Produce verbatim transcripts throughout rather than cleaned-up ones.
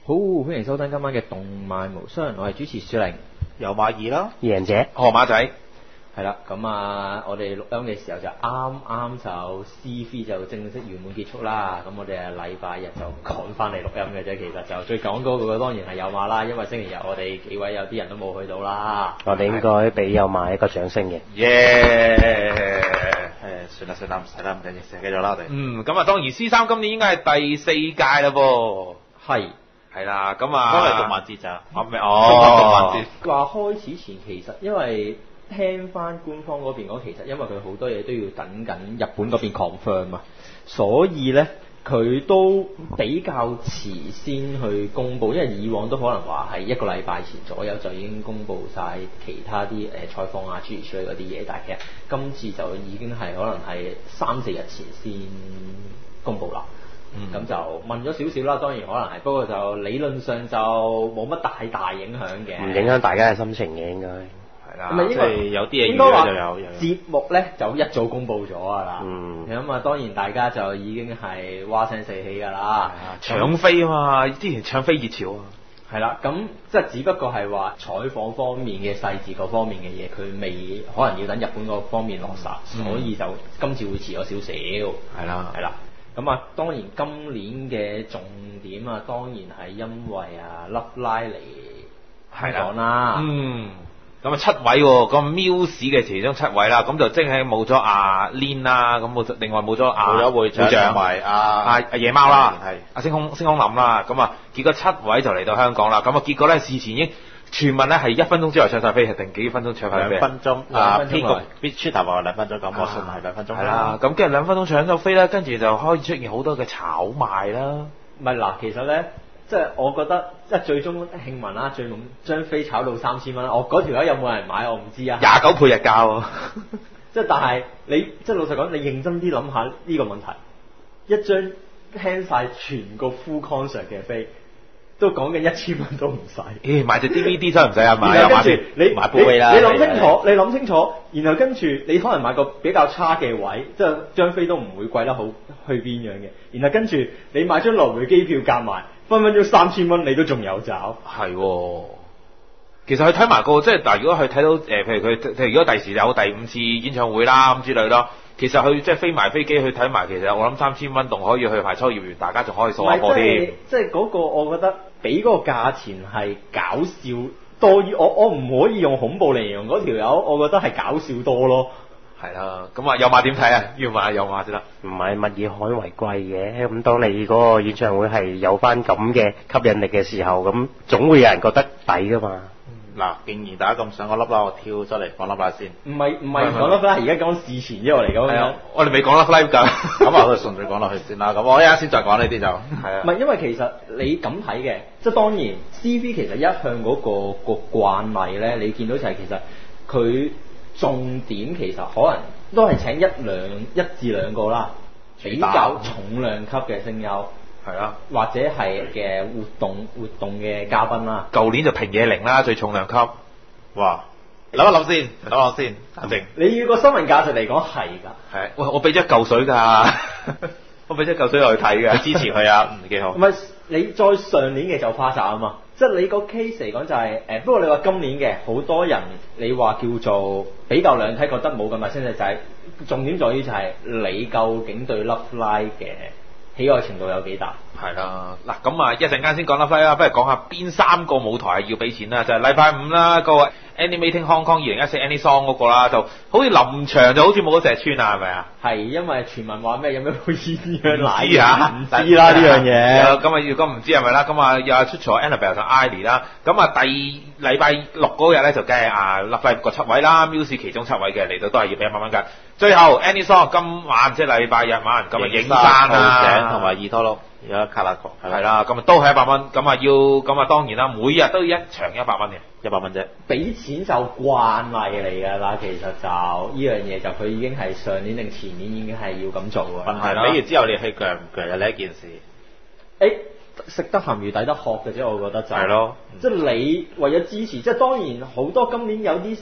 好，歡迎收聽今晚嘅動漫無雙，我係主持雪玲， 有馬二啦， 贏者河馬仔， 係啦，咁啊，我哋錄音嘅時候就啱啱就 C 三 就正式圓滿結束啦，咁我哋啊禮拜日就趕翻嚟錄音嘅啫，其實就最講嗰個當然係有馬啦，因為星期日我哋幾位有啲人都冇去到啦， 我哋應該俾有馬一個掌聲嘅。 耶！誒，算啦算啦，唔使啦，唔緊要，繼續啦我哋。 嗯，咁啊，當然 C 三今年應該係第四屆啦噃。 係。 係啦，咁啊， 都係動漫節咋？ 我咩？哦，動漫節。 話開始前其實因為聽翻官方嗰邊講，其實因為佢好多嘢都要等緊日本嗰邊 confirm 啊，所以咧佢都比較遲先去公佈，因為以往都可能話係一個禮拜前左右就已經公佈晒其他啲誒採訪啊諸如此類嗰啲嘢，但係其實今次就已經係可能係三四日前先公佈啦。咁、嗯、就問咗少少啦，當然可能係，不過就理論上就冇乜大大影響嘅， 唔影響大家嘅心情嘅應該係啦。 咁啊， 即係有啲嘢應該話就有有節目咧就一早公佈咗㗎啦。 嗯。 咁啊，當然大家就已經係嘩聲四起㗎啦。 搶飛啊嘛，之前搶飛熱潮啊。 係啦，咁即係只不過係話採訪方面嘅細節嗰方面嘅嘢，佢未可能要等日本嗰方面落實，嗯、所以就今次會遲咗少少。 係啦， 係啦。咁啊，當然今年嘅重點啊，當然係因為啊Love Live嚟香港啦。 嗯，咁啊七位喎，咁 Muse 嘅其中七位啦，咁就即係冇咗阿 Lin 啦，咁冇另外冇咗阿冇咗會長同埋阿阿阿夜貓啦， 係阿星空星空林啦，咁啊結果七位就嚟到香港啦，咁啊結果咧事前已經傳聞咧係一分鐘之內搶晒飛，係定幾分鐘搶晒飛？ 兩分鐘，啊 P 局 B 出頭話兩分鐘，咁我信係兩分鐘。 係啦，咁跟住兩分鐘搶咗飛啦，跟住就開始出現好多嘅炒賣啦。 唔係嗱，其實咧，即係我覺得即係最終慶文啦，最夢將飛炒到三千蚊，我嗰條友有冇人買我唔知啊。 廿九倍日價喎， 即係但係你即係老實講，你認真啲諗下呢個問題，一張聽晒全個 full concert 嘅飛。都講緊一千蚊都唔使， 咦買隻 D V D 真係唔使啊，買啊買住你買部機啦， 你諗清楚，你諗清楚，然後跟住你可能買個比較差嘅位，即係張飛都唔會貴得好去邊樣嘅，然後跟住你買張來回機票夾埋，分分鐘三千蚊你都仲有找。 係喎，其實佢睇埋個即係嗱，如果佢睇到誒、呃，譬如佢譬如如果第時有第五次演唱會啦咁之類啦。其實佢即係飛埋飛機去睇埋，其實我諗三千蚊仲可以去排秋葉原，大家仲可以掃下貨添。 即係嗰個，我覺得俾嗰個價錢係搞笑多於我，我唔可以用恐怖嚟形容嗰條友，我覺得係搞笑多咯。 係啦，咁啊有馬點睇啊？要買有馬先得。 唔係物以罕為貴嘅，咁當你嗰個演唱會係有翻咁嘅吸引力嘅時候，咁總會有人覺得抵噶嘛。 嗱，既然大家咁想我粒啦，我跳出嚟講粒啦先。 唔係唔係講粒啦，而家講事前啫，我嚟講。 係啊，我哋未講粒 live 㗎。 咁啊，我哋順序講落去先啦。咁我一陣先再講呢啲就係啊。 唔係因為其實你咁睇嘅，即係當然 C V 其實一向嗰、嗰個、嗰個慣例咧，你見到就係其實佢重點其實可能都係請一兩一至兩個啦，比較重量級嘅聲優。 係啊， 或者係嘅活動活動嘅嘉賓啦。 舊年就平野翎啦，最重量級。 哇！諗一諗先，諗一諗先，冷靜。 你要個新聞價值嚟講係㗎。 係，喂，我俾咗一嚿水㗎，我俾咗一嚿水落去睇㗎， 支持佢啊，唔幾好。 唔係你再上年嘅就花灑啊嘛，即係你個 case 嚟講就係、是、誒，不過你話今年嘅好多人，你話叫做比較兩睇，覺得冇咁大聲勢，就係、是、重點在於就係你究竟對 Love Live 嘅喜愛程度有幾大？ 係啦，嗱咁啊，一陣間先講得翻啦，不如講下邊三個舞台係要俾錢啦，就係禮拜五啦，個 Animating Hong Kong 二零一四 Anisong 嗰個啦，就好似臨場就好似冇咗石川啊，係咪啊？係因為傳聞話咩有咩好似呢樣奶啊？唔知啦呢樣嘢。 咁啊，如果唔知係咪啦？咁啊又出咗 Annabelle 同 Ivy 啦，咁啊第禮拜六嗰日咧就梗係啊 Love Live 個七位啦 ，Muse 其中七位嘅嚟到都係要俾一百蚊㗎。最後 Anisong 今晚即係禮拜日晚，咁啊影山啊， 同埋二拖六。而家卡拉國係啦，咁啊都係一百蚊，咁啊要咁啊當然啦，每日都要一場一百蚊嘅， 一百蚊啫。 俾錢就慣例嚟㗎啦，其實就呢樣嘢就佢已經係上年定前年已經係要咁做㗎。 問題俾完之後你去鋸唔鋸啊？呢一件事。 誒，食得鹹魚抵得渴嘅啫，我覺得就係、 係咯。 即係你為咗支持，即係當然好多今年有啲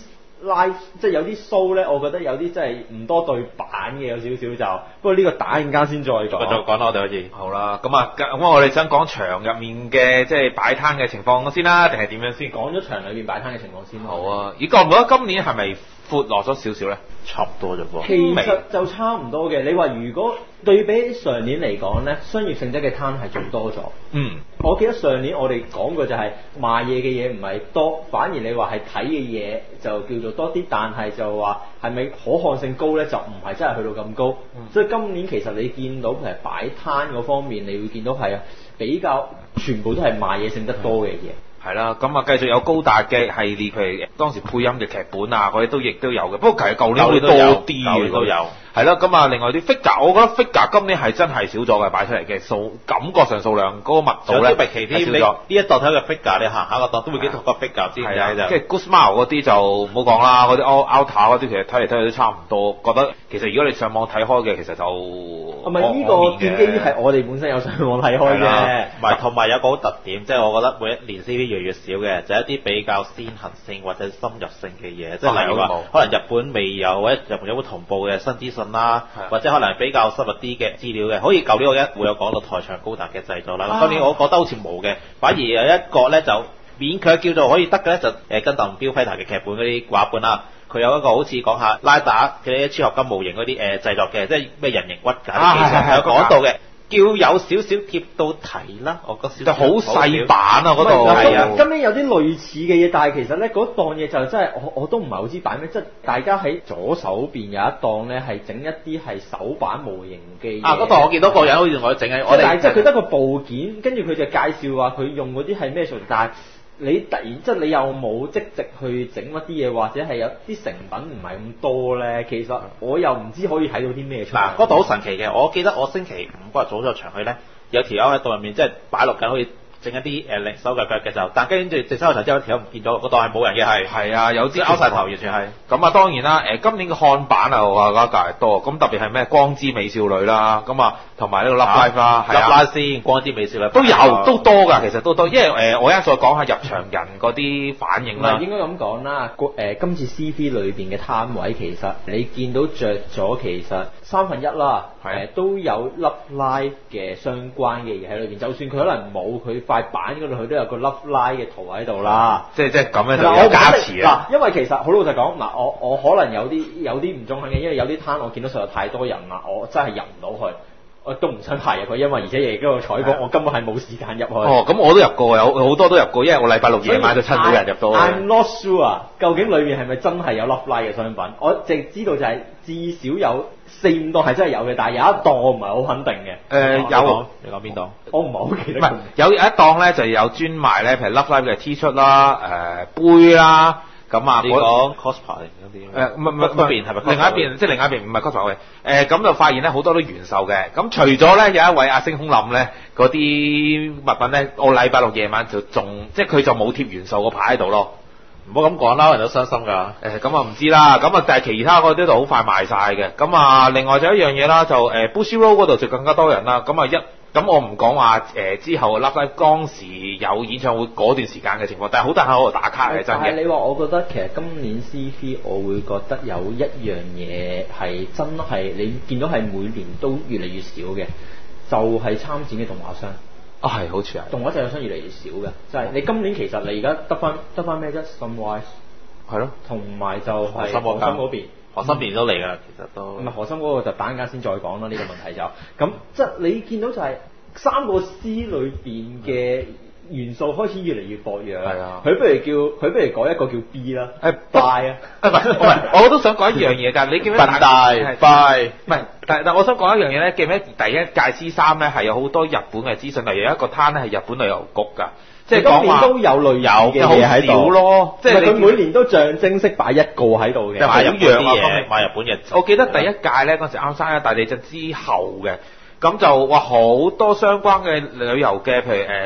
live 即係有啲 show 咧，我覺得有啲真係唔多對版嘅，有少少就。不過呢個打陣間先再講。 繼續講啦，我哋好似。 好啦，咁啊，咁我哋想講場入面嘅即係擺攤嘅情況先啦，定係點樣先？ 講咗場裏邊擺攤嘅情況先。 好啊，咦，覺唔覺得今年係咪闊落咗少少咧？ 差唔多啫噃。 其實就差唔多嘅。你話如果對比上年嚟講咧，商業性質嘅攤係仲多咗。 嗯。 我記得上年我哋講過就係賣嘢嘅嘢唔係多，反而你話係睇嘅嘢就叫做多啲，但係就話係咪可看性高咧，就唔係真係去到咁高。嗯、所以今年其實你見到譬如擺攤嗰方面，你會見到係啊比較全部都係賣嘢性質多嘅嘢。 係啦，咁啊繼續有高達嘅系列，譬如當時配音嘅劇本啊，嗰啲都亦都有嘅。不過其實舊年會多啲嘅都有。 係咯，咁啊另外啲 figure， 我覺得 figure 今年係真係少咗嘅，擺出嚟嘅數感覺上數量嗰、嗰個密度咧係少咗。 呢一檔睇嘅 figure，你行下個檔都會幾多個 figure 先嘅就。 即係 Guzman 嗰啲就唔好講啦，嗰啲 Alta 嗰啲其實睇嚟睇去都差唔多。覺得其實如果你上網睇開嘅，其實就係咪呢個建基於係我哋本身有上網睇開嘅？ 唔係，同埋有個好特點，即係我覺得每一年 C V 越嚟越少嘅，就係一啲比較先行性或者深入性嘅嘢，即係例如話可能日本未有或者日本有冇同步嘅新資訊啦，或者可能比較深入啲嘅資料嘅。好似舊年我一會有講到台場高達嘅製作啦，今年我覺得好似冇嘅，反而有一個咧就勉強叫做可以得嘅咧，就誒跟鄧標 Fighter 嘅劇本嗰啲畫本啦。佢有一個好似講下拉打嘅超合金模型嗰啲誒製作嘅，即係咩人形骨架嘅技術係有講到嘅。叫有少少貼到題啦，我覺得就好細版啊嗰度。 係啊，今年有啲類似嘅嘢，但係其實咧嗰檔嘢就真係我我都唔係好知擺咩，即係大家喺左手邊有一檔咧係整一啲係手板模型機。 啊，嗰檔我見到個人好似同我整緊，我哋但係即係佢得個部件，跟住佢就介紹話佢用嗰啲係咩數，但係你突然即係你又冇即席去整一啲嘢，或者係有啲成品唔係咁多咧，其實我又唔知可以睇到啲咩出嚟。 嗱，嗰度好神奇嘅，我記得我星期五嗰日早咗場去咧，有條友喺度入面即係擺落緊，好似整一啲誒零手嘅腳嘅時候，但跟住直收個頭之後，條友唔見咗，嗰度係冇人嘅係。 係啊，有啲拗晒頭，完全係。 咁啊，當然啦，誒今年嘅漢版啊，我覺得較多，咁特別係咩光之美少女啦，咁啊同埋呢個 Love Live 啦，係啊 Love Live先，光之美少女都有都多㗎，其實都多，因為誒、呃、我而家再講下入場人嗰啲反應啦。 應該咁講啦，誒、呃、今次 C V 裏邊嘅攤位其實你見到着咗其實三分一啦，誒、呃、都有 Love Live 嘅相關嘅嘢喺裏邊，就算佢可能冇佢塊板嗰度，佢都有個 Love Live 嘅圖喺度啦。 即係即係咁樣就有加持啦。 嗱，因為其實好老實講，嗱我我可能有啲有啲唔中肯嘅，因為有啲攤我見到實在太多人啦，我真係入唔到去。我都唔想排入去，因為而且亦嗰個採訪，我根本係冇時間入去。 哦，咁我都入過，有好多都入過，因為我禮拜六夜晚就親到人入到。 I'm not sure 究竟裏面係咪真係有 Love Live 嘅商品？我淨知道就係至少有四五檔係真係有嘅，但係有一檔我唔係好肯定嘅。誒、 呃、有， 你講邊檔？ 我唔係好記得。 唔係有一檔咧就有專賣咧，譬如 Love Live 嘅 T 恤啦、誒、呃、杯啦。咁啊， 你講 cosplay 嗰啲？誒唔係唔係， 嗰邊係咪？ 另外一邊即係另外一邊唔係 cosplay 嘅。誒咁就發現咧好多都原售嘅。咁除咗咧有一位阿星空冧咧嗰啲物品咧，我禮拜六夜晚就仲即係佢就冇貼原售個牌喺度咯。 唔好咁講啦，人都傷心㗎。 誒咁啊唔知啦。咁啊但係其他嗰啲就好快賣晒嘅。咁啊另外就一樣嘢啦，就誒 Bushiroad 嗰度就更加多人啦。咁啊一咁我唔講話誒之後 Love Live 當時有演唱會嗰段時間嘅情況，但係好多人喺度打卡係真嘅。 但係你話我覺得其實今年 C V 我會覺得有一樣嘢係真係你見到係每年都越嚟越少嘅，就係、是、參展嘅動畫商。 啊係，好似係動畫製作商越嚟越少嘅，就係、是、你今年其實你而家得翻得翻咩啫 Sunrise 係咯，同埋就係河心嗰邊。 河心邊都嚟㗎啦，其實都唔係河心嗰個就等陣間先再講啦，呢、這個問題就咁即係你見到就係三個 C 裏邊嘅元素開始越嚟越薄弱。係啊，佢不如叫佢不如改一個叫 B 啦，誒 Buy 啊， 唔係唔係，我都想講一樣嘢㗎，你記唔記得笨大 Buy？ 唔係，但但我想講一樣嘢咧，記唔記得第一屆 C 三咧係有好多日本嘅資訊，例如有一個攤咧係日本旅遊局㗎。即係講話都有類似嘅嘢喺度咯，即係佢每年都象徵式擺一個喺度嘅， 買日本啲嘢，買日本嘢。 我記得第一屆咧嗰陣時啱生一大地震之後嘅，咁就話好多相關嘅旅遊嘅，譬如誒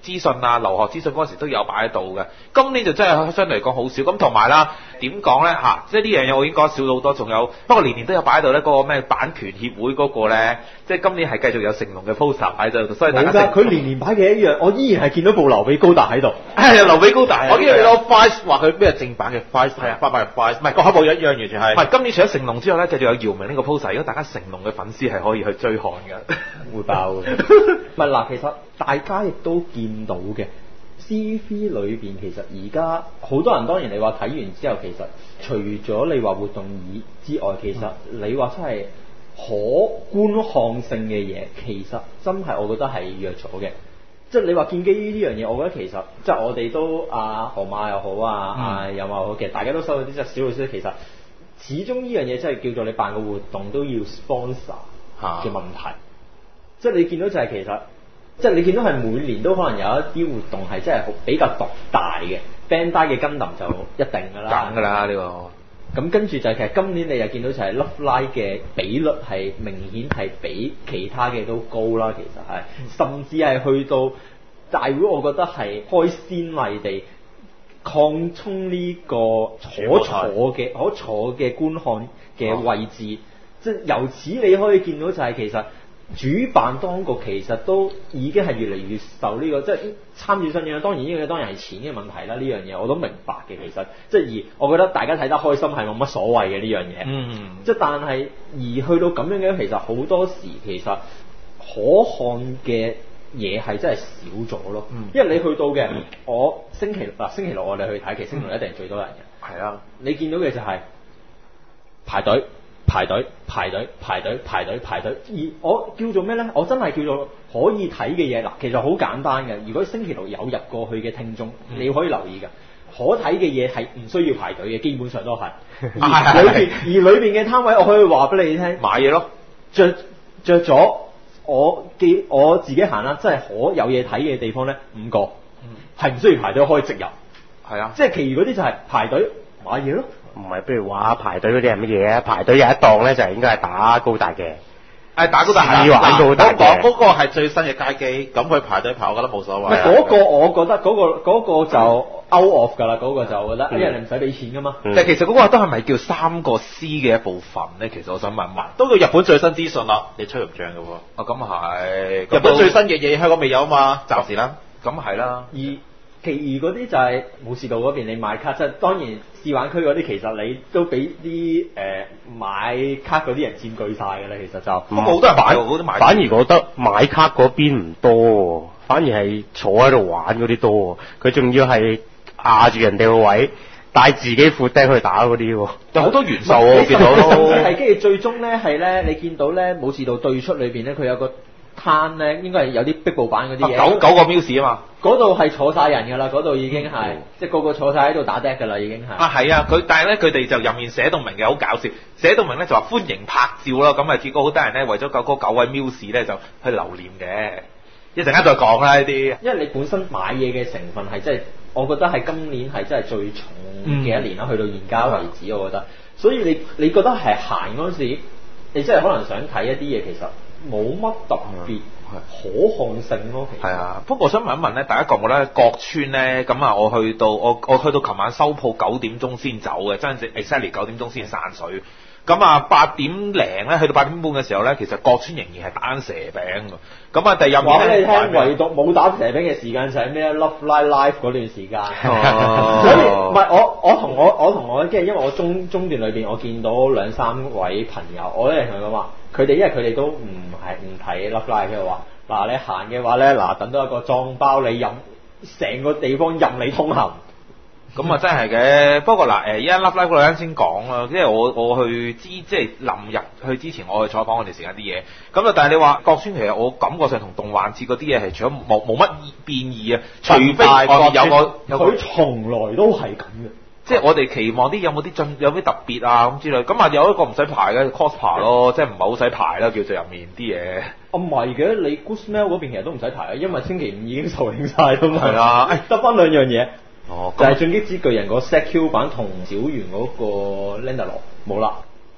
資訊啊、留學資訊嗰陣時都有擺喺度嘅。今年就真係相對嚟講好少。咁同埋啦，點講咧嚇？即係呢樣嘢我已經講少咗好多，仲有不過年年都有擺喺度咧。嗰、那個咩版權協會嗰個咧，即係今年係繼續有成龍嘅 poster 喺度，所以大家冇㗎，佢年年擺嘅一樣，我依然係見到部劉備高達喺度。 係劉備高達， 我見到你攞 Five 話佢咩正版嘅 Five 係啊，八百 Five， 唔係個口部一樣，完全係。 唔係今年除咗成龍之外咧，繼續有姚明呢個 poster。如果大家成龍嘅粉絲係可以去追看嘅， 會爆嘅。唔係嗱，其實大家亦都見到嘅 C V 裏邊，其實而家好多人當然你話睇完之後，其實除咗你話活動以之外，其實你話真係可觀看性嘅嘢，其實真係我覺得係弱咗嘅。即係你話劍姬呢樣嘢，我覺得其實即係我哋都啊河馬又好啊，嗯、啊有馬又好，其實大家都收到啲即係小老師，其實始終呢樣嘢真係叫做你辦個活動都要 sponsor 嘅問題。啊、即係你見到就係其實，即係你見到係每年都可能有一啲活動係真係比較獨大嘅 Bandai 嘅 Gundam就一定㗎啦， 梗㗎啦呢個。 咁跟住就係其實今年你又見到就係 Love Live 嘅比率係明顯係比其他嘅都高啦，其實係，甚至係去到大會，我覺得係開先例地擴充呢個可坐嘅可坐嘅觀看嘅位置，即係、哦、由此你可以見到就係其實主辦當局其實都已經係越嚟越受呢、這個即係參與新嘢。當然呢樣嘢當然係錢嘅問題啦，呢樣嘢我都明白嘅。其實即係而我覺得大家睇得開心係冇乜所謂嘅呢樣嘢。嗯，即係但係而去到咁樣嘅，其實好多時其實可看嘅嘢係真係少咗咯。嗯、因為你去到嘅，嗯、我星期六嗱星期六我哋去睇，其實星期六一定係最多人嘅。係啊、嗯，你見到嘅就係排隊。排隊排隊排隊排隊排隊，而我叫做咩呢？我真係叫做可以睇嘅嘢嗱，其實好簡單嘅。如果星期六有入過去嘅聽眾，嗯、你可以留意㗎。可睇嘅嘢係唔需要排隊嘅，基本上都係。而裏邊而裏邊嘅攤位，我可以話俾你聽， 買嘢咯。 着着咗我記我自己行啦，真係可有嘢睇嘅地方呢，五個，係唔、嗯、需要排隊可以直入。係啊，即係其餘嗰啲就係排隊買嘢咯。 唔係，譬如話排隊嗰啲係乜嘢啊？排隊有一檔咧，就係應該係打高達嘅。 誒打高達係玩高達嘅。 嗰個嗰個係最新嘅街機，咁佢排隊排，我覺得冇所謂。 唔係嗰個，我覺得嗰個嗰個就 out of 㗎啦，嗰個就我覺得，因為你唔使俾錢㗎嘛。 但係其實嗰個都係咪叫三個 C 嘅一部分咧？其實我想問問， 都叫日本最新資訊啦，你吹唔漲嘅喎。 哦，咁係。 日本最新嘅嘢香港未有啊嘛，暫時啦。 咁係啦。 而其餘嗰啲就係武士道嗰邊，你買卡即係當然試玩區嗰啲，其實你都俾啲誒買卡嗰啲人佔據晒㗎啦。其實就不過好多人買喎，嗰啲買。 反而覺得買卡嗰邊唔多，反而係坐喺度玩嗰啲多。佢仲要係壓住人哋個位，帶自己副釘去打嗰啲喎。 有好多元素喎，我見到。 甚至係跟住最終咧係咧，你見到咧武士道對出裏邊咧，佢有個攤咧，應該係有啲壁布板嗰啲嘢。 九九個 Muse 啊嘛。 嗰度係坐晒人㗎啦，嗰度已經係、嗯、即係個個坐晒喺度打 deck 㗎啦，已經係。 啊係啊，佢但係咧佢哋就入面寫到明嘅，好搞笑，寫到明咧就話歡迎拍照啦，咁啊結果好多人咧為咗救嗰九位 Muse 咧就去留念嘅，一陣間再講啦呢啲。因為你本身買嘢嘅成分係真係，我覺得係今年係真係最重嘅一年啦，嗯、去到現家為止，我覺得。所以你你覺得係行嗰陣時，你真係可能想睇一啲嘢，其實冇乜特別。可看性咯， 係啊。不過我想問一問咧，大家覺唔覺得國村咧咁啊？我去到我我去到琴晚收鋪九點鐘先走嘅，真係 exactly 九點鐘先散水。咁啊八點零咧，去到八點半嘅時候咧，其實國村仍然係打緊蛇餅㗎。咁啊第二日話俾你聽，唯獨冇打蛇餅嘅時間就係咩 Love Live Live 嗰段時間。哦、所以唔係我我同我我同我即係因為我中中段裏邊我見到兩三位朋友，我咧同佢講話。佢哋因為佢哋都唔係唔睇 Love Live 嘅話，嗱你行嘅話咧，嗱等到一個裝包你任成個地方任你通行， 咁啊真係嘅。不過嗱誒，依家 Love Live 嗰度啱先講啦，即係我我去之即係臨入去之前，我去採訪我哋時間啲嘢。咁啊，但係你話國村其實我感覺上同動漫節嗰啲嘢係除咗冇冇乜變異啊，除非外面有個有個佢從來都係咁嘅。 即係我哋期望啲有冇啲進有啲特別啊咁之類，咁啊有一個唔使排嘅 cosplay 咯，即係唔係好使排啦，叫做入面啲嘢。 啊唔係嘅，你 Good Smell 嗰邊其實都唔使排啊，因為星期五已經售罄晒啦嘛。 係啊， 得翻兩樣嘢。 哦， 就係進擊之巨人個 set Q 版同小圓嗰個 Landalo 冇啦。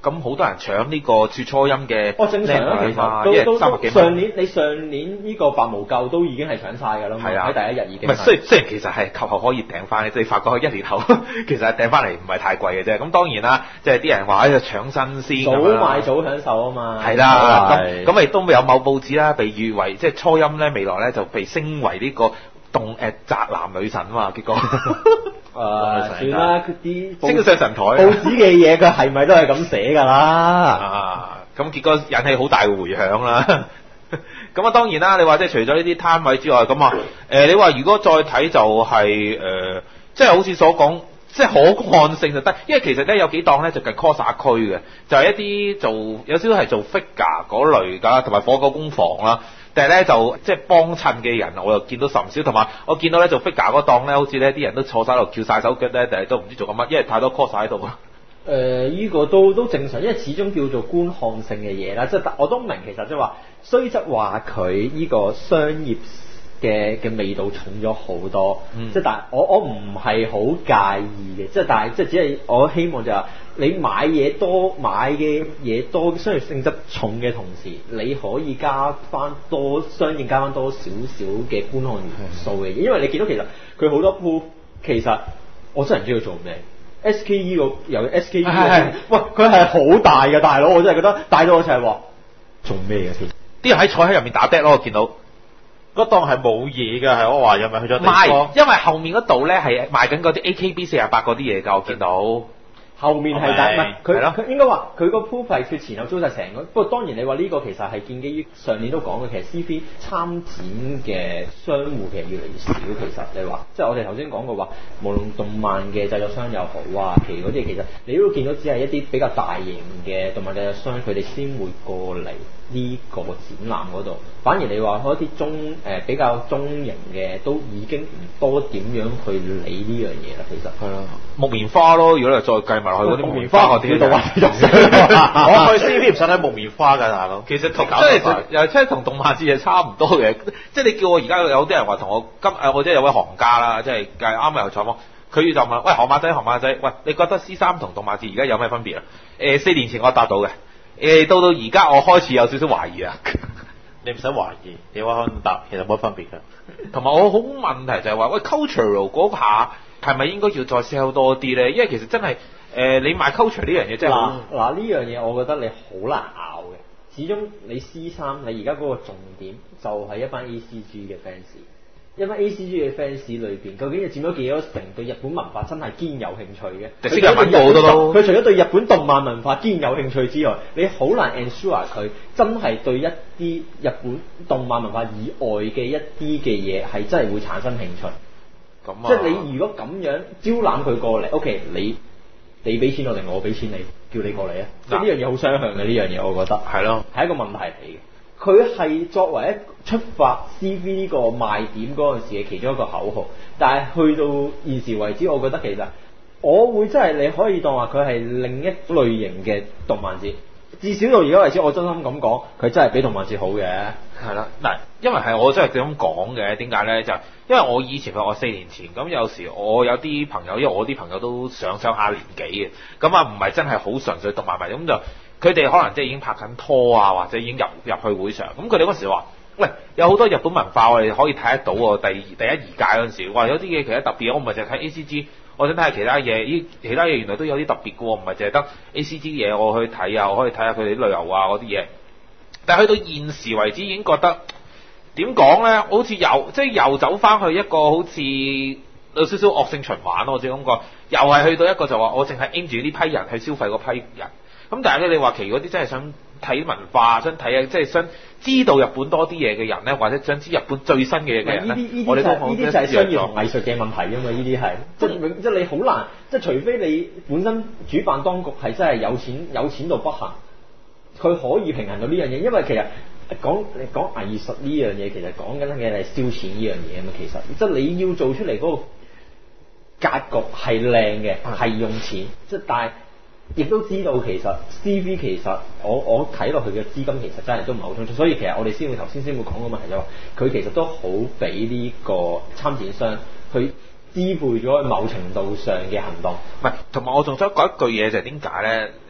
咁好多人搶呢個雪初音嘅哦，正常啊，其實因為都都三百幾蚊上年你上年呢個白無垢都已經係搶晒㗎啦嘛， 係啊， 喺第一日已經唔係雖雖然其實係及後可以訂翻，即係發覺佢一年後其實訂翻嚟唔係太貴嘅啫。咁當然啦，即係啲人話喺度搶新鮮， 早買早享受啊嘛。 係啦，咁咁亦都有某報紙啦，被譽為即係初音咧，未來咧就被升為呢個動誒宅男女神啊嘛，結果。 誒、呃、算啦，啲升到上神台， 報紙嘅嘢佢係咪都係咁寫㗎啦？ 啊，咁結果引起好大嘅迴響啦。咁啊當然啦，你話即係除咗呢啲攤位之外，咁啊誒你話如果再睇就係、是、誒、呃，即係好似所講，即係可看性就得，因為其實咧有幾檔咧就近 Cosa 區嘅，就係、是、一啲做有少少係做 figure 嗰類㗎，同埋火狗工房啦。但係咧就即係幫襯嘅人，我又見到甚少，同埋我見到咧做 figure 嗰檔咧，好似咧啲人都坐晒喺度翹晒手腳咧，但係都唔知做緊乜，因為太多 coser 喺度。 誒、呃，依、這個都都正常，因為始終叫做觀看性嘅嘢啦，即係我都明其實即係話，雖則話佢依個商業嘅嘅味道重咗好多，嗯、即係但係我我唔係好介意嘅，即係但係即係只係我希望就係、是。你買嘢多，買嘅嘢多，商業性質重嘅同時，你可以加翻多，相應加翻多少少嘅觀看元素嘅嘢，因為你見到其實佢好多鋪，其實我真係唔知佢做咩。S K E 個由 S K E 喂，佢係好大嘅大佬，我真係覺得大到我就係話做咩嘅先？ 啲人喺坐喺入面打釘咯，我見到嗰檔係冇嘢㗎，係我話有咪去咗地方？ 唔係，因為後面嗰度咧係賣緊嗰啲 A K B 四十八嗰啲嘢㗎，我見到。 後面係但唔係佢係佢應該話佢個鋪費佢前後租晒成個，不過當然你話呢個其實係建基於上年都講嘅，其實 C V 參展嘅商戶其實越嚟越少。其實你話即係我哋頭先講過話，無論動漫嘅製作商又好啊，其嗰啲其實你都見到只係一啲比較大型嘅動漫製作商，佢哋先會過嚟呢個展覽嗰度。反而你話開啲中誒、呃、比較中型嘅，都已經唔多點樣去理呢樣嘢啦。其實係啊， 木棉花咯，如果你再計埋落去嗰啲木棉花，我點到啊？ 我去 C V 唔使睇木棉花㗎，大佬。 其實同即係又即係同動漫節係差唔多嘅。即係你叫我而家有啲人話同我今誒，我即係有位行家啦，即係啱啱又採訪，佢就問：喂，河馬仔，河馬仔，喂，你覺得 C 三同動漫節而家有咩分別啊？誒、呃，四年前我答到嘅，誒、呃，到到而家我開始有少少懷疑啊。 你唔使懷疑，你話可能答，其實冇乜分別㗎。 同埋我好問題就係話，喂 cultural 嗰下係咪應該要再 sell 多啲咧？因為其實真係誒、呃，你賣 culture 呢樣嘢真係嗱嗱呢樣嘢，我覺得你好難拗嘅。始終你 C 三，你而家嗰個重點就係一班 A C G 嘅 fans。一班 A C G 嘅 fans 裏邊，究竟係佔咗幾多成對日本文化真係堅有興趣嘅？ 識日文好多都。 佢除咗對日本動漫文化堅有興趣之外，你好難 ensure 佢真係對一啲日本動漫文化以外嘅一啲嘅嘢係真係會產生興趣。 咁啊！ 即係你如果咁樣招攬佢過嚟 ，OK，你你俾錢我定我俾錢你，叫你過嚟啊！即係呢樣嘢好雙向嘅呢樣嘢，我覺得係咯， 係一個問題嚟嘅。佢係作為一出發 C V 呢個賣點嗰陣時嘅其中一個口號，但係去到現時為止，我覺得其實我會真係你可以當話佢係另一類型嘅動漫節。至少到而家為止，我真心咁講，佢真係比動漫節好嘅。 係啦，嗱，因為係我真係咁講嘅，點解咧？就因為我以前我四年前咁，有時我有啲朋友，因為我啲朋友都上上下年紀嘅，咁啊唔係真係好純粹動漫迷，咁就佢哋可能即係已經拍緊拖啊，或者已經入入去會場，咁佢哋嗰時話：喂，有好多日本文化我哋可以睇得到喎。第二第一二屆嗰陣時，話有啲嘢其實特別，我唔係淨係睇 A C G。我想睇下其他嘢，咦？其他嘢原來都有啲特別嘅喎，唔係淨係得 A C G 嘢，我去睇啊，我可以睇下佢哋啲旅遊啊嗰啲嘢。但係去到現時為止，已經覺得點講咧？好似又即係又走翻去一個好似有少少惡性循環咯，我自己感覺，又係去到一個就話我淨係 aim 住呢批人去消費嗰批人。咁但係咧，你話其餘嗰啲真係想睇文化，想睇啊，即係想知道日本多啲嘢嘅人咧，或者想知日本最新嘅嘢嘅人咧，我哋都呢啲就係商業同藝術嘅問題啊嘛！呢啲係即係即係你好難，即係除非你本身主辦當局係真係有錢有錢到不行，佢可以平衡到呢樣嘢。因為其實講講藝術呢樣嘢，其實講緊嘅係燒錢呢樣嘢啊嘛。其實即係你要做出嚟嗰個格局係靚嘅，係用錢，即係但係。亦都知道其實 C V 其實我我睇落去嘅資金其實真係都唔係好充足，所以其實我哋先會頭先先會講個問題就話佢其實都好俾呢個參展商去支配咗某程度上嘅行動。唔係，同埋我仲想講一句嘢就係點解咧？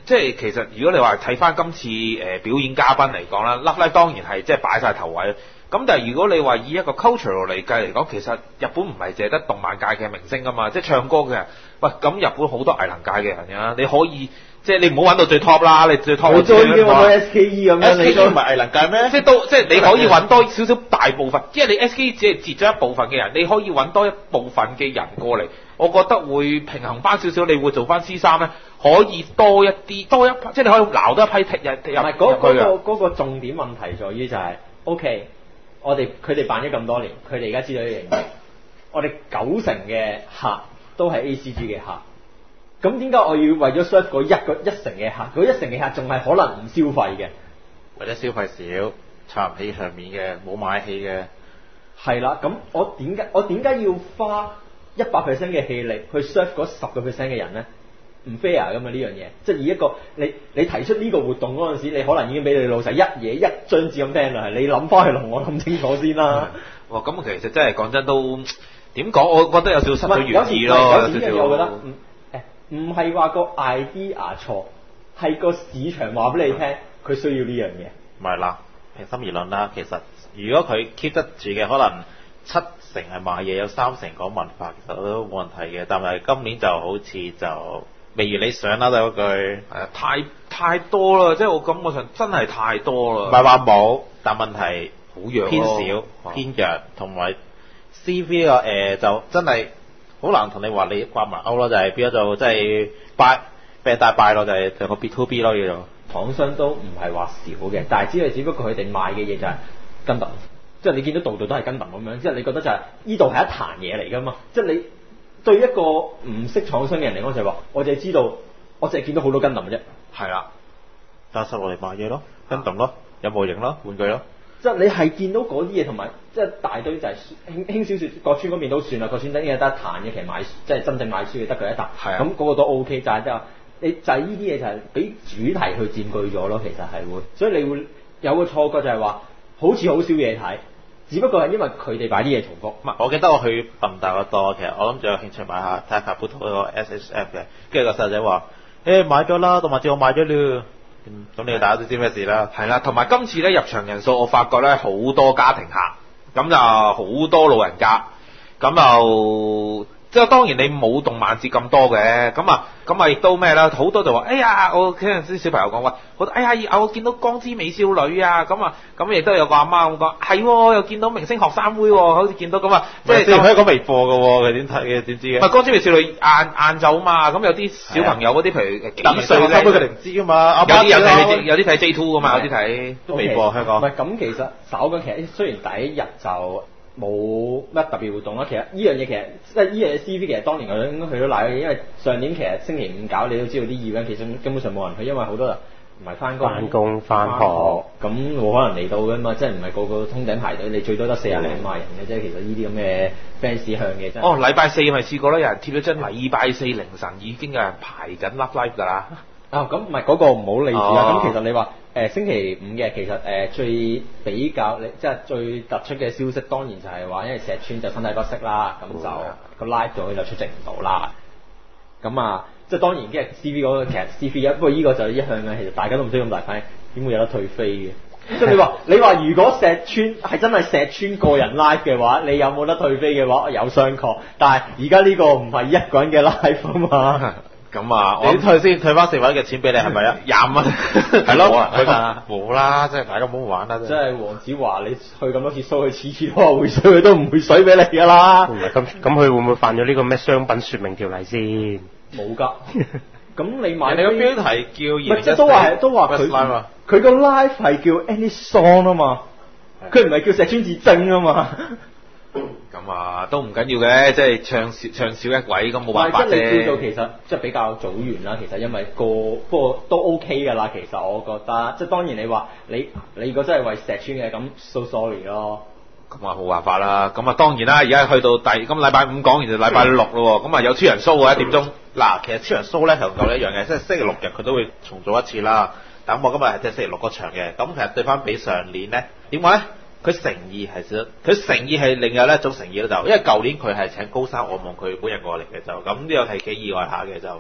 即係其實如果你話睇翻今次誒、呃、表演嘉賓嚟講啦 Love Live 當然係即係擺晒頭位。咁但係如果你話以一個 cultural 嚟計嚟講，其實日本唔係淨係得動漫界嘅明星噶嘛，即係唱歌嘅人。喂，咁日本好多藝能界嘅人㗎，你可以即係你唔好揾到最 top 啦，你最 top 我最已經揾到 S K E 咁樣， S K E 你都唔係藝能界咩？ 即係都即係你可以揾多少少大部分，因為你 S K E 只係截咗一部分嘅人，你可以揾多一部分嘅人過嚟，我覺得會平衡翻少少，你會做翻 C 三咧，可以多一啲多一批，即係你可以撈多一批踢入入唔係嗰嗰個嗰個重點問題在於就係 OK。我哋佢哋辦咗咁多年，佢哋而家知道呢樣嘢。我哋九成嘅客都係 A C G 嘅客，咁點解我要為咗 serve 嗰一個一成嘅客，嗰一成嘅客仲係可能唔消費嘅， 或者消費少，撐唔起上面嘅，冇買起嘅。 係啦，咁我點解我點解要花一百 percent 嘅氣力去 serve 嗰十個 percent 嘅人咧？唔 fair 噶嘛呢樣嘢，即係以一個你你提出呢個活動嗰陣時，你可能已經俾你老細一嘢一張紙咁聽啦，你諗翻去同我諗清楚先啦。 哇，咁其實真係講真都點講，我覺得有少少失咗原意咯， 有少少。我覺得唔誒唔係話個 idea 錯，係個市場話俾你聽，佢需要呢樣嘢。 唔係啦，平心而論啦，其實如果佢 keep 得住嘅，可能七成係賣嘢，有三成講文化，其實都冇問題嘅。但係今年就好似就未如理想啦，都嗰句係啊，太太多啦，即係我感覺上真係太多啦。 唔係話冇，但問題好弱， 偏少、偏弱，同埋 C V 個誒就真係好難同你話你掛埋鈎咯，就係變咗就即係敗俾大敗咯，就係就個 B to B 咯叫做。 廠商都唔係話少嘅，但係只係只不過佢哋賣嘅嘢就係跟揼，即係你見到度度都係跟揼咁樣，即係你覺得就係呢度係一壇嘢嚟㗎嘛，即係你。對一個唔識廠商嘅人嚟講就係話，我淨係知道，我淨係見到好多跟揼啫。 係啦， 揸實落嚟買嘢咯，跟揼咯，有模型咯，玩具咯。 即係你係見到嗰啲嘢，同埋即係大堆就係輕輕小說，國村嗰邊都算啦，國村得嘢得一壇嘅，其實買即係真正買書嘅得佢一壇。係啊，咁嗰個都 O K，就係即係話你就係呢啲嘢就係俾主題去佔據咗咯，其實係會，所以你會有個錯覺就係話，好似好少嘢睇。只不過係因為佢哋擺啲嘢重複。 唔係，我記得我去笨大個多，其實我諗住有興趣買下睇下卡布圖嗰個 S H F 嘅，跟住個細仔話：誒、欸、買咗啦，動漫節我買咗了。咁你大家都知咩事啦？ 係啦，同埋今次咧入場人數，我發覺咧好多家庭客，咁就好多老人家，咁就即係當然你冇動漫節咁多嘅，咁啊咁啊亦都咩啦？好多就話：哎呀，我聽啲小朋友講話，好哎呀，我見到光之美少女啊，咁啊咁亦都有個阿媽咁講，係、哦、又見到明星學生會、哦，好似見到咁啊，即係佢一個微課嘅喎，佢點睇嘅點知嘅？ 唔係光之美少女晏晏晝啊嘛，咁有啲小朋友嗰啲譬如幾歲學生會佢哋唔知㗎嘛， 有啲有睇有啲睇 J two 㗎嘛，有啲睇都微課香港。 唔係咁，其實稍緊其實雖然第一日就冇乜特別活動啦，其實呢樣嘢其實即係呢樣嘢 C V 其實當年我應該去咗賴嘅，因為上年其實星期五搞你都知道啲 event 其實根本上冇人去，因為好多人唔係翻工， 翻工翻學， 咁冇可能嚟到㗎嘛，即係唔係個個通頂排隊，你最多得四廿零萬人嘅啫。其實呢啲咁嘅 fans 向嘅真係。 哦，禮拜四咪試過啦，有人貼咗張禮拜四凌晨已經有人排緊 Love Live 㗎啦。 啊，咁唔係嗰個唔好理住啦。咁、哦、其實你話誒、呃、星期五嘅其實誒、呃、最比較你即係最突出嘅消息，當然就係話因為石川就身體不適啦，咁就個 live 咗佢就出席唔到啦。咁啊，即係當然即係 C V 嗰個其實 C V 一，不過呢個就一向嘅，其實大家都唔需要咁大反應，點會有得退飛嘅？即係你話你話如果石川係真係石川個人 live 嘅話，你有冇得退飛嘅話有商榷，但係而家呢個唔係一個人嘅 live 啊嘛。 咁啊，我退先，退翻四位嘅錢俾你係咪啊？廿蚊，係咯，冇啦，冇啦，即係大家唔好玩啦。即係黃子華，你去咁多次 show，佢次次都話回水，佢都唔回水俾你㗎啦。 咁咁佢會唔會犯咗呢個咩商品説明條例先？ 冇㗎。咁你買你個標題叫唔係即係都話都話佢佢個 live 係叫 Any Song 啊嘛，佢唔係叫石川智晶啊嘛。 咁啊，都唔緊要嘅，即係唱少唱少一位咁冇辦法啫。 即係你叫做其實即係比較早完啦，其實因為個不過都 OK 㗎啦。其實我覺得，即係當然你話你你如果真係為石川嘅咁 so sorry 咯。 咁啊冇辦法啦。咁啊當然啦，而家去到第咁禮拜五講完就禮拜六咯。咁啊有超人 show 喎一點鐘。 嗱，其實超人 show 咧同舊一樣嘅，即係星期六日佢都會重做一次啦。但我今日係即係星期六嗰場嘅。咁其實對翻比上年咧，點解咧？佢誠意係少，佢誠意係另有一種誠意咯就，因為舊年佢係請高山我望佢本人過嚟嘅就，咁呢個係幾意外下嘅就，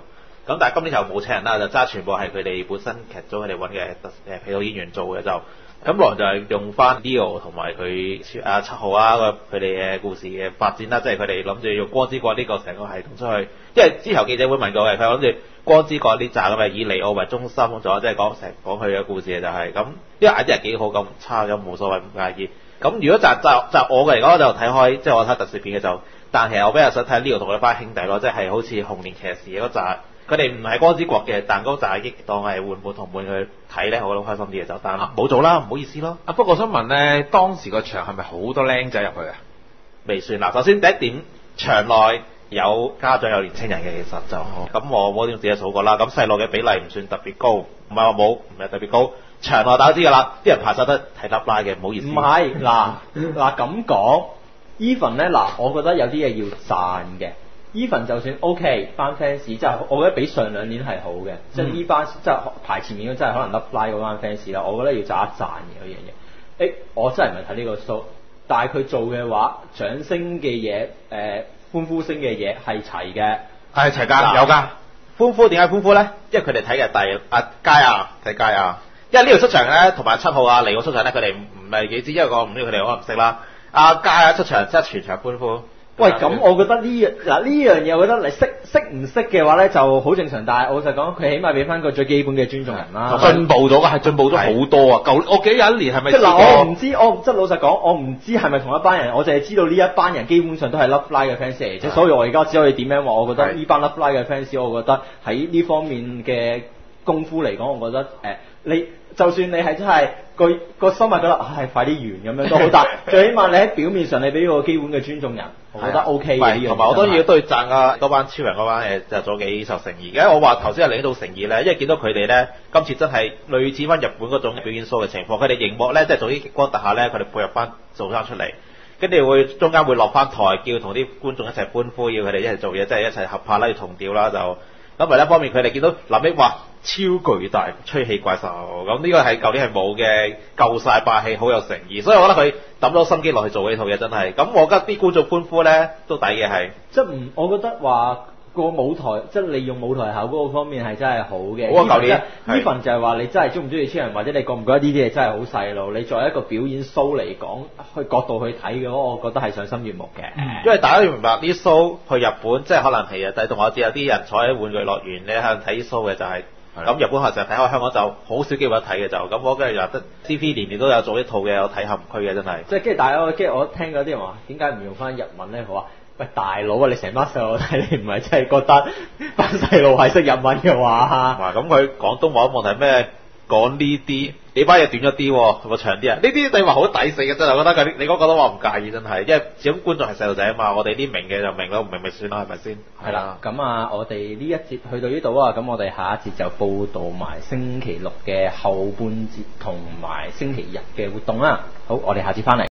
咁但係今年就冇請人啦，就揸全部係佢哋本身劇組佢哋揾嘅誒配套演員做嘅就。咁狼就係用翻 Leo 同埋佢啊七號啊佢哋嘅故事嘅發展啦，即係佢哋諗住用光之國呢個成個系統出去，因為之後記者會問過嘅，佢諗住光之國呢集咁嘅以尼奧為中心咗，即係講成講佢嘅故事就係、是、咁，因為 idea 幾好咁差咗冇所謂唔介意。咁如果就就就我嘅嚟講，我就睇開即係我睇特攝片嘅就，但其實我比較想睇 Leo 同佢班兄弟咯，即係好似紅蓮騎士嗰集。佢哋唔係光之國嘅，但嗰集亦當係換本同本去睇咧，我覺得開心啲嘅就，但冇做啦，唔好意思咯。 啊，不過我想問咧，當時個場係咪好多僆仔入去啊？ 未算啦。首先第一點，場內有家長有年青人嘅，其實就咁、哦、我冇點自己數過啦。咁細路嘅比例唔算特別高，唔係話冇，唔係特別高。場內大家知㗎啦，啲人排晒得睇得拉嘅，唔好意思。 唔係嗱嗱咁講 ，Even 咧嗱，我覺得有啲嘢要讚嘅。Even 就算 OK 班 fans，即係我覺得比上兩年係好嘅，即係呢班即係排前面嗰真係可能 Love Live 嗰班 fans 啦，我覺得要讚一讚嘅嗰樣嘢。誒，我真係唔係睇呢個 show，但係佢做嘅話，掌聲嘅嘢，誒、呃、歡呼聲嘅嘢係齊嘅， 係齊㗎，有㗎。歡呼點解歡呼咧？因為佢哋睇嘅第阿佳啊，睇佳啊，因為呢度出場咧，同埋七號啊嚟我出場咧，佢哋唔唔係幾知，因為我唔知佢哋可能唔識啦。阿佳啊出場即係全場歡呼。 喂，咁我覺得呢樣嗱呢樣嘢，我覺得你識識唔識嘅話咧就好正常，但係我就講佢起碼俾翻個最基本嘅尊重人啦。 進步咗㗎，係進步咗好多啊！舊我記得有一年係咪？ 即係嗱，我唔知，我即係老實講，我唔知係咪同一班人，我淨係知道呢一班人基本上都係 Love Live 嘅 fans 嚟，即係所以我而家只可以點樣話，我覺得呢班 Love Live 嘅 fans，我覺得喺呢方面嘅功夫嚟講，我覺得誒、呃、你。就算你係真係個個心係覺得唉快啲完咁樣都好，但最起碼你喺表面上你俾個基本嘅尊重人，我覺得 OK 嘅呢樣。 同埋我當然都要讚啊嗰班超人嗰班誒就做幾受誠意。而家我話頭先係領到誠意咧，因為見到佢哋咧今次真係類似翻日本嗰種表演 show 嘅情況，佢哋熒幕咧即係做啲極光特效咧，佢哋配合翻做翻出嚟，跟住會中間會落翻台叫同啲觀眾一齊歡呼，要佢哋一齊做嘢，即係一齊合拍啦，要同調啦就。咁另一方面，佢哋見到林憶話超巨大吹氣怪獸，咁呢個係舊年係冇嘅，夠晒霸氣，好有誠意，所以我覺得佢抌咗心機落去做呢套嘢真係。咁我覺得啲觀眾歡呼咧都抵嘅係。即係唔， 我覺得話個舞台即係利用舞台效果方面係真係好嘅。 我舊年呢份就係話你真係中唔中意超人，或者你覺唔覺得呢啲嘢真係好細路？你作為一個表演 show 嚟講，去角度去睇嘅話，我覺得係賞心悅目嘅。 嗯、因為大家要明白啲 show 去日本，即係可能係啊，但係同我知有啲人坐喺玩具樂園，你喺度睇 show 嘅就係、是。咁日本可能就睇開，香港就好少機會睇嘅就，咁我跟住又得 C P 年年都有做一套嘅，有睇下唔區嘅真係。即係跟住大家，跟住我聽嗰啲人話，點解唔用翻日文咧？佢話：喂大佬啊，你成班細路睇，你唔係真係覺得班細路係識日文嘅話？哇！ 咁佢廣東話問題咩？講呢啲，你班嘢短咗啲喎，同埋長啲啊！呢啲你話好抵死嘅真係，我覺得佢你嗰個都話唔介意真係，因為始終觀眾係細路仔啊嘛，我哋啲明嘅就明咯，唔明咪算啦，係咪先？ 係啦，咁啊，我哋呢一節去到呢度啊，咁我哋下一節就報導埋星期六嘅後半節同埋星期日嘅活動啦。好，我哋下次翻嚟。